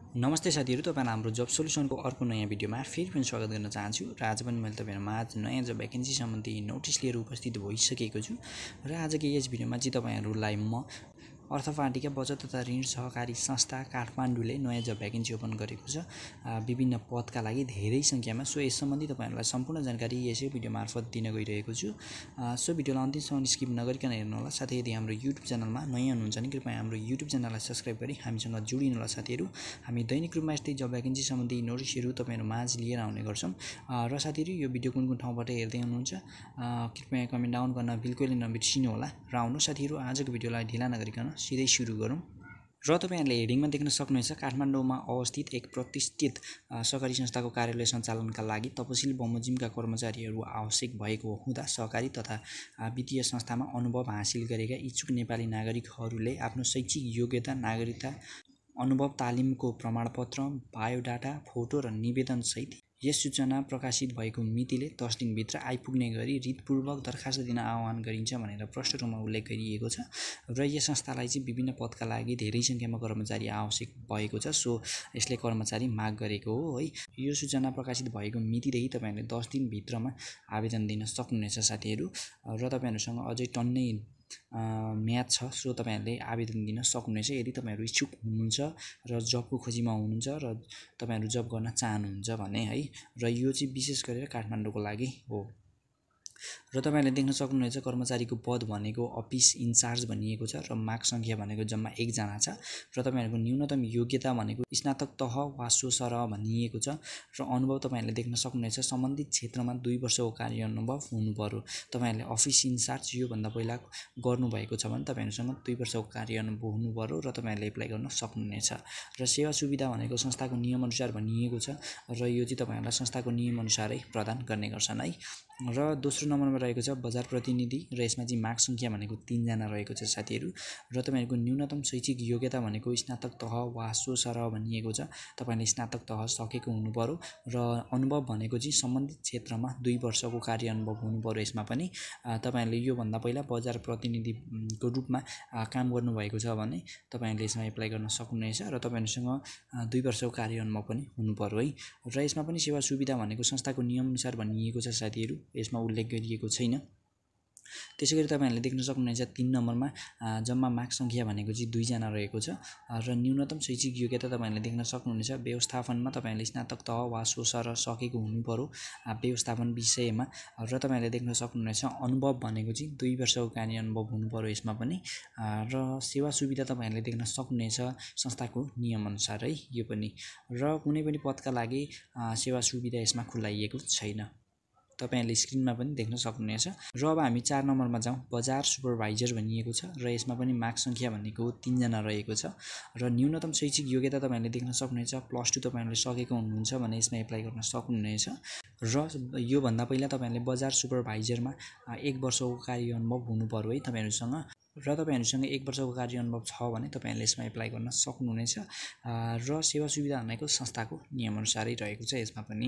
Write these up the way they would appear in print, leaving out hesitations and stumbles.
नमस्ते साथीहरु, तपाईहरुलाई हाम्रो जब सोल्युसनको अर्को नयाँ भिडियोमा फेरि पनि स्वागत गर्न चाहन्छु। र आज पनि मैले तपाईहरुमा आज नयाँ जब भ्याकेन्सी सम्बन्धी नोटिस लिएर उपस्थित भइसकेको छु। र आजको यस भिडियोमा चाहिँ तपाईहरुलाई म अर्थपार्टीका बचत तथा ऋण सहकारी संस्था काठमाडौँले नयाँ जब भ्याकेन्सी ओपन गरेको छ विभिन्न पदका लागि धेरै संख्यामा। सो यस सम्बन्धी तपाईहरुलाई सम्पूर्ण जानकारी यसै भिडियो मार्फत दिन गइरहेको छु। सो भिडियोलाई अन्तिमसम्म स्किप नगरिकन हेर्नु होला। साथै यदि हाम्रो युट्युब च्यानलमा नयाँ हुनुहुन्छ भने कृपया हाम्रो युट्युब च्यानललाई सब्स्क्राइब गरी हामीसँग जोडिनु होला साथीहरु। हामी दैनिक रूपमा यस्तै जब भ्याकेन्सी सम्बन्धी नोटिसहरु तपाईहरु माझ लिएर आउने गर्छौं। र साथीहरु यो भिडियो कुन ठाउँबाट हेर्दै हुनुहुन्छ कृपया कमेन्ट डाउन गर्न बिल्कुलै नबिर्सिनु होला। र आउनु साथीहरु आजको भिडियोलाई ढिला नगरिकन सिधै सुरु गरौं। र तपाईहरुले हेडिङमा देख्न सक्नुहुन्छ काठमाडौँमा अवस्थित एक प्रतिष्ठित सहकारी संस्थाको कार्यालय सञ्चालनका लागि तपसिल बमोजिमका कर्मचारीहरू आवश्यक भएको हुँदा सहकारी तथा वित्तीय संस्थामा अनुभव हासिल गरेका इच्छुक नेपाली नागरिकहरूले आफ्नो शैक्षिक योग्यता, नागरिकता, अनुभव, तालिमको प्रमाणपत्र, बायोडाटा, फोटो र निवेदन सहित यस सूचना प्रकाशित भएको मितिले 10 दिनभित्र आइपुग्ने गरी रितपूर्वक दरखास्त दिन आह्वान गरिन्छ भनेर प्रष्ट रूपमा उल्लेख गरिएको छ। र यस संस्थालाई चाहिँ विभिन्न पदका लागि धेरै संख्यामा कर्मचारी आवश्यक भएको छ। सो यसले कर्मचारी माग गरेको हो है। यो सूचना प्रकाशित भएको मितिदेखि तपाईहरुले 10 दिनभित्रमा आवेदन दिन सक्नुहुनेछ साथीहरु। र तपाईहरुसँग अझै टन्नै म्याच छ। सो तपाईहरुले आवेदन दिन सक्नुहुनेछ यदि तपाईहरु इच्छुक हुनुहुन्छ र जबको खोजीमा हुनुहुन्छ र तपाईहरु जब गर्न चाहनुहुन्छ भने है। र यो चाहिँ विशेष गरेर काठमाडौँको लागि हो। र तपाईहरुले देख्न सक्नुहुनेछ कर्मचारीको पद भनेको अफिस इन्चार्ज भनिएको छ र माग संख्या भनेको जम्मा 1 जना छ। र तपाईहरुको न्यूनतम योग्यता भनेको स्नातक तह वा सोसरह भनिएको छ। र अनुभव तपाईहरुले देख्न सक्नुहुनेछ सम्बन्धित क्षेत्रमा 2 वर्षको कार्य अनुभव हुनु पर्यो। तपाईहरुले अफिस इन्चार्ज यो भन्दा पहिला गर्नु भएको छ भने तपाईहरुसँग 2 वर्षको कार्य अनुभव हुनु पर्यो र तपाईहरुले एप्लाई गर्न सक्नुहुनेछ। र सेवा सुविधा भनेको संस्थाको नियम अनुसार भनिएको छ र यो चाहिँ तपाईहरुलाई संस्थाको नियम अनुसारै प्रदान गर्ने गर्छन् है। र दोस्रो नम्बरमा रहेको छ बजार प्रतिनिधि र यसमा चाहिँ माग संख्या भनेको 3 जना रहेको छ साथीहरु। र तपाईहरुको न्यूनतम शैक्षिक योग्यता भनेको स्नातक तह वा सोसरह भनिएको छ। तपाईहरुले स्नातक तह सकेको हुनु पर्यो र अनुभव भनेको चाहिँ सम्बन्धित क्षेत्रमा 2 वर्षको कार्य अनुभव हुनु पर्यो। यसमा पनि तपाईहरुले यो भन्दा पहिला बजार प्रतिनिधिको रूपमा काम गर्नु भएको छ भने तपाईहरुले यसमा एप्लाई गर्न सक्नुहुनेछ र तपाईहरुसँग 2 वर्षको कार्य अनुभव पनि हुनु पर्यो है। र यसमा पनि सेवा सुविधा भनेको संस्थाको नियम अनुसार भनिएको छ साथीहरु। यसमा उल्लेख गरिएको छैन। त्यसैगरी तपाईहरुले देख्न सक्नुहुनेछ 3 नम्बरमा जम्मा माग संख्या भनेको चाहिँ 2 जना रहेको छ। र न्यूनतम शैक्षिक योग्यता तपाईहरुले देख्न सक्नुहुनेछ व्यवस्थापनमा तपाईहरुले स्नातक तह वा सोसरह सकेको हुनु पर्यो व्यवस्थापन विषयमा। र तपाईहरुले देख्न सक्नुहुनेछ अनुभव भनेको चाहिँ 2 वर्षको कार्य अनुभव हुनु पर्यो यसमा पनि। र सेवा सुविधा तपाईहरुले देख्न सक्नुहुनेछ संस्थाको नियम अनुसार है यो पनि। र कुनै पनि पदका लागि सेवा सुविधा यसमा खुलाइएको छैन। तपाईहरुले स्क्रिनमा पनि देख्न सक्नुहुनेछ। र अब हामी 4 नम्बरमा जाउँ। बजार सुपरभाइजर भनिएको छ र यसमा पनि माग संख्या भनेको 3 जना रहेको छ। र न्यूनतम शैक्षिक योग्यता तपाईहरुले देख्न सक्नुहुनेछ +2 तपाईहरुले सकेको हुनुहुन्छ भने यसमा एप्लाई गर्न सक्नुहुनेछ। र यो भन्दा पहिला तपाईहरुले बजार सुपरभाइजरमा 1 वर्षको कार्य अनुभव हुनु पर्यो है तपाईहरुसँग। र तपाईहरुसँग 1 वर्षको कार्य अनुभव छ भने तपाईहरुले यसमा एप्लाई गर्न सक्नुहुनेछ। र सेवा सुविधा भनेको संस्थाको नियम अनुसारै रहेको छ यसमा पनि।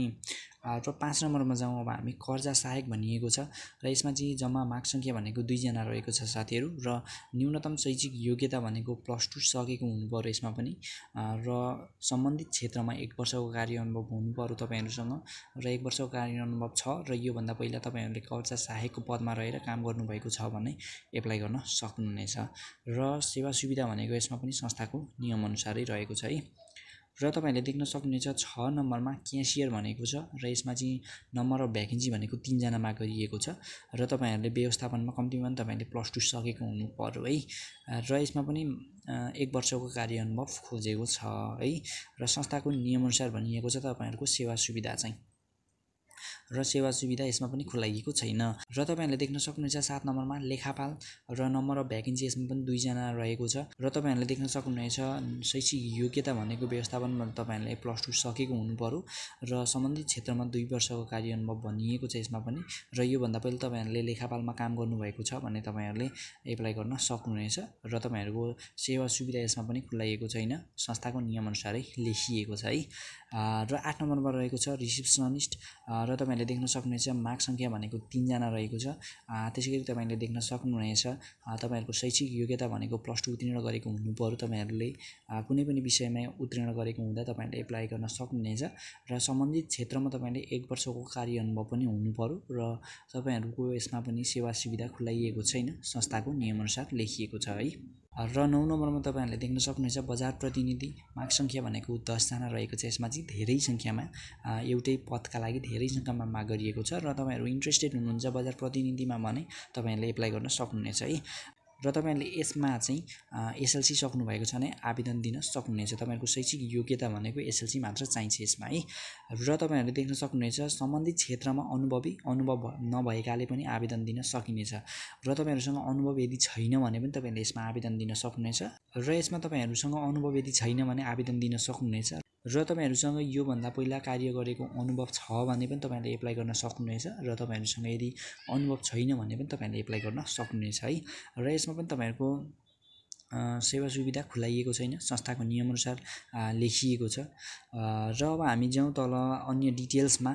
र 5 नम्बरमा जाउँ अब हामी कर्जा सहायक भनिएको छ र यसमा चाहिँ जम्मा माग संख्या भनेको 2 जना रहेको छ साथीहरु। र न्यूनतम शैक्षिक योग्यता भनेको +2 सकेको हुनु पर्यो यसमा पनि। र सम्बन्धित क्षेत्रमा 1 वर्षको कार्य अनुभव हुनु पर्यो तपाईहरुसँग। र 1 वर्षको कार्य अनुभव छ र यो भन्दा पहिला तपाईहरुले कर्जा सहायकको पदमा रहेर काम गर्नु भएको छ भने एप्लाई गर्न सक्नुहुनेछ। र सेवा सुविधा भनेको यसमा पनि संस्थाको नियम अनुसारै रहेको छ है। र तपाईहरुले देख्न सक्नुहुनेछ 6 नम्बरमा क्यासियर भनेको छ र यसमा चाहिँ नम्बर अफ भ्याकेन्सी भनेको 3 जना माग गरिएको छ। र तपाईहरुले व्यवस्थापनमा कम्तीमा पनि तपाईहरुले +2 सकेको हुनु पर्यो है। र यसमा पनि 1 वर्षको कार्य अनुभव खोजेको छ है। र संस्थाको नियम अनुसार भनिएको छ तपाईहरुको सेवा सुविधा चाहिँ। र सेवा सुविधा यसमा पनि खुलाइएको छैन। र तपाईहरुले देख्न सक्नुहुन्छ 7 नम्बरमा लेखापाल र नम्बर अफ भ्याकेन्सी यसमा पनि 2 जना रहेको छ। र तपाईहरुले देख्न सक्नुहुनेछ शैक्षिक योग्यता भनेको व्यवस्थापनमा तपाईहरुले +2 सकेको हुनु पर्यो र सम्बन्धित क्षेत्रमा 2 वर्षको कार्य अनुभव भनिएको छ यसमा पनि। र यो भन्दा पहिला तपाईहरुले लेखापालमा काम गर्नु भएको छ भने तपाईहरुले एप्लाई गर्न सक्नुहुनेछ। र तपाईहरुको सेवा सुविधा यसमा पनि खुलाइएको छैन संस्थाको नियम अनुसारै लेखिएको छ है। र 8 नम्बरमा रहेको छ रिसेप्सनिस्ट र तपाईहरुले तपाईहरुले देख्न सक्नुहुनेछ माग संख्या भनेको 3 जना रहेको छ। त्यसैगरी तपाईले देख्न सक्नुहुनेछ तपाईहरुको शैक्षिक योग्यता भनेको +2 उत्तीर्ण गरेको हुनुपर्यो। तपाईहरुले कुनै पनि विषयमा उत्तीर्ण गरेको हुँदा तपाईले एप्लाई गर्न सक्नुहुनेछ र सम्बन्धित क्षेत्रमा तपाईले 1 वर्षको कार्य अनुभव पनि हुनुपर्यो र तपाईहरुको यसमा पनि सेवा सुविधा खुलाइएको छैन, संस्थाको नियमअनुसार लेखिएको छ है। र 9 नम्बरमा तपाईहरुले देख्न सक्नुहुनेछ बजार प्रतिनिधि माग संख्या भनेको 10 जना रहेको छ। यसमा चाहिँ धेरै संख्यामा एउटै पदका लागि धेरै संख्यामा माग गरिएको छ र तपाईहरु इन्ट्रेस्टेड हुनुहुन्छ बजार प्रतिनिधिमा भने तपाईहरुले एप्लाई गर्न सक्नुहुनेछ है। र तपाईहरुले यसमा चाहिँ एसएलसी सक्नु भएको छ भने आवेदन दिन सक्नुहुनेछ। तपाईहरुको शैक्षिक योग्यता भनेको एसएलसी मात्र चाहिन्छ यसमा है। र तपाईहरुले देख्न सक्नुहुनेछ सम्बन्धित क्षेत्रमा अनुभव नभएकाले पनि आवेदन दिन सकिनेछ र तपाईहरुसँग अनुभव यदि छैन भने पनि तपाईले यसमा आवेदन दिन सक्नुहुनेछ र यसमा तपाईहरुसँग अनुभव यदि छैन भने आवेदन दिन सक्नुहुनेछ र तपाईहरुसँग यो भन्दा पहिला कार्य गरेको अनुभव छ भने पनि तपाईले एप्लाई गर्न सक्नुहुनेछ र तपाईहरुसँग यदि अनुभव छैन भने पनि तपाईले एप्लाई गर्न सक्नुहुनेछ है। र यसमा पनि तपाईहरुको सेवा सुविधा खुलाइएको छैन, संस्थाको नियमअनुसार लेखिएको छ। र अब हामी जाउँ तल अन्य डिटेल्समा।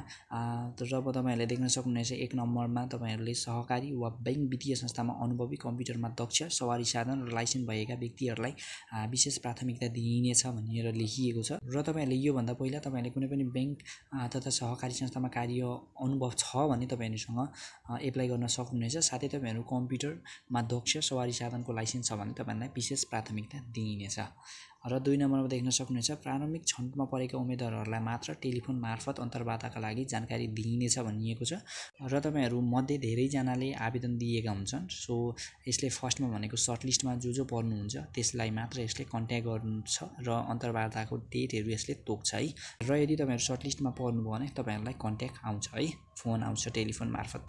जब तपाईहरुले देख्न सक्नुहुनेछ 1 नम्बरमा तपाईहरुले सहकारी वा बैंक वित्तीय संस्थामा अनुभवी कम्प्युटरमा दक्ष सवारी साधन र लाइसेन्स भएका व्यक्तिहरुलाई विशेष प्राथमिकता दिइनेछ भनेर लेखिएको छ। र तपाईहरुले यो भन्दा पहिला तपाईहरुले कुनै पनि बैंक तथा सहकारी संस्थामा कार्य अनुभव छ भने तपाईहरुसँग एप्लाई गर्न सक्नुहुनेछ। साथै तपाईहरु कम्प्युटरमा दक्ष सवारी साधनको लाइसेन्स छ भने तपाईहरुलाई विशेष प्राथमिकता दिइनेछ। र 2 नम्बरमा देख्न सक्नुहुनेछ प्रारम्भिक छनौटमा परेका उम्मेदवारहरूलाई मात्र टेलिफोन मार्फत अन्तर्वार्ताका लागि जानकारी दिइनेछ भनिएको छ र तपाईहरु मध्ये धेरै जनाले आवेदन दिएका हुन्छन्। सो यसले फर्स्टमा भनेको सर्टलिस्टमा जो पर्नुहुन्छ त्यसलाई मात्र यसले कन्ट्याक्ट गर्छ र अन्तर्वार्ताको डेटहरु यसले तोक्छ है। र यदि तपाईहरु सर्टलिस्टमा पर्नुभयो भने तपाईहरुलाई कन्ट्याक्ट आउँछ है, फोन आउँछ टेलिफोन मार्फत।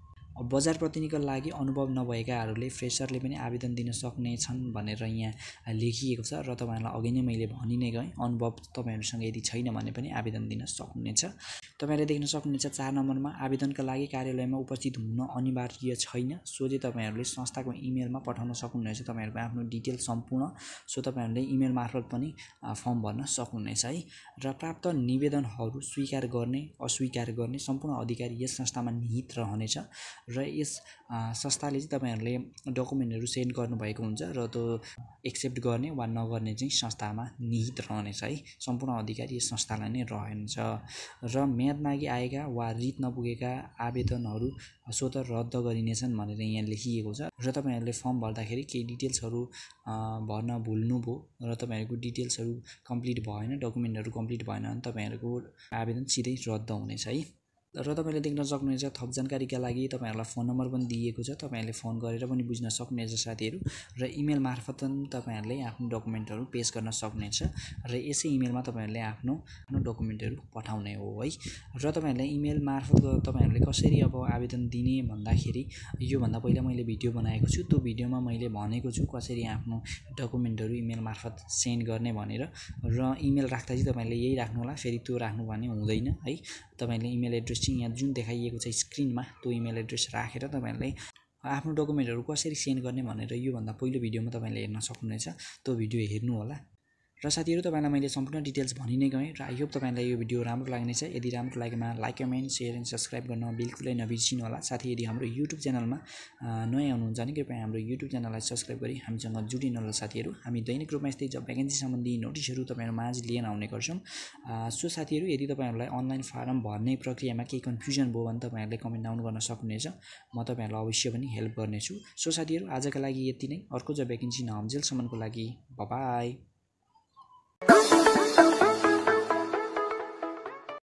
बजार प्रतिनिधिको लागि अनुभव नभएकाहरूले फ्रेसरले पनि आवेदन दिन सक्ने छन् भनेर यहाँ लेखिएको छ र तपाईहरुलाई अघि नै मैले भनि नै गएँ अनुभव तपाईहरुसँग यदि छैन भने पनि आवेदन दिन सक्नुहुनेछ। तपाईहरुले देख्न सक्नुहुनेछ 4 नम्बरमा आवेदनका लागि कार्यालयमा उपस्थित हुन अनिवार्य छैन। सोझै तपाईहरुले संस्थाको इमेलमा पठाउन सक्नुहुनेछ तपाईहरुको आफ्नो डिटेल सम्पूर्ण। सो तपाईहरुले इमेल मार्फत पनि फर्म भर्न सक्नुहुनेछ है। र प्राप्त निवेदनहरू स्वीकार गर्ने अस्वीकार गर्ने सम्पूर्ण अधिकार यस संस्थामा निहित रहनेछ र यस संस्थाले चाहिँ तपाईहरुले डकुमेन्टहरु सेन्ड गर्नुभएको हुन्छ र त्यो एक्सेप्ट गर्ने वा नगर्ने चाहिँ संस्थामा निहित रहनेछ है। सम्पूर्ण अधिकार यस संस्थालाई नै रहन्छ र म्याद मागी आएका वा रिट नपुगेका आवेदनहरू स्वत रद्द गरिनेछन् भनेर यहाँ लेखिएको छ। र तपाईहरुले फर्म भर्दाखेरि केही डिटेल्सहरु भर्न भुल्नुभयो र तपाईहरुको डिटेल्सहरु कम्प्लिट भएन, डकुमेन्टहरु कम्प्लिट भएन भने तपाईहरुको आवेदन सिधै रद्द हुनेछ है। र तपाईले देख्न सक्नुहुनेछ थप जानकारीका लागि तपाईहरुलाई फोन नम्बर पनि दिएको छ। तपाईहरुले फोन गरेर पनि बुझ्न सक्नुहुनेछ साथीहरु र इमेल मार्फत पनि तपाईहरुले आफ्नो डकुमेन्टहरु पेश गर्न सक्नुहुनेछ र यसै इमेलमा तपाईहरुले आफ्नो डकुमेन्टहरु पठाउने हो है। र तपाईहरुले इमेल मार्फत तपाईहरुले कसरी अब आवेदन दिने भन्दाखेरि यो भन्दा पहिला मैले भिडियो बनाएको छु। त्यो भिडियोमा मैले भनेको छु कसरी आफ्नो डकुमेन्टहरु इमेल मार्फत सेन्ड गर्ने भनेर र इमेल राख्दा चाहिँ तपाईहरुले यही राख्नु होला, फेरि त्यो राख्नु भने हुँदैन है। तपाईहरुले इमेल एड्रेस चाहिँ यहाँ जुन देखाइएको छ स्क्रिनमा त्यो इमेल एड्रेस राखेर तपाईहरुले आफ्नो डकुमेन्टहरु कसरी सेन्ड गर्ने भनेर यो भन्दा पहिलो भिडियोमा तपाईले हेर्न सक्नुहुनेछ। त्यो भिडियो हेर्नु होला। र साथीहरु तपाईलाई मैले सम्पूर्ण डिटेल्स भनि नै गएँ र आई होप तपाईलाई यो भिडियो राम्रो लाग्नेछ। यदि राम्रो लागेमा like, comment, share and subscribe गर्न बिल्कुलै नबिर्सिनु होला। साथै यदि हाम्रो युट्युब च्यानलमा नयाँ हुनुहुन्छ भने कृपया हाम्रो युट्युब च्यानललाई सब्स्क्राइब गरी हामीसँग जुडिनु होला साथीहरु। हामी दैनिक रूपमा यस्तै जब भ्याकेन्सी सम्बन्धी नोटिसहरु तपाईहरु माझ लिएर आउने गर्छौं। सो साथीहरु यदि तपाईहरुलाई अनलाइन फारम भर्ने प्रक्रियामा केही कन्फ्युजन भयो भने तपाईहरुले कमेन्ट डाउन गर्न सक्नुहुनेछ। म तपाईहरुलाई अवश्य पनि हेल्प गर्नेछु। सो साथीहरु आजका लागि यति नै। अर्को जब भ्याकेन्सी नआउन्जेलसम्मको लागि बाइ बाइ।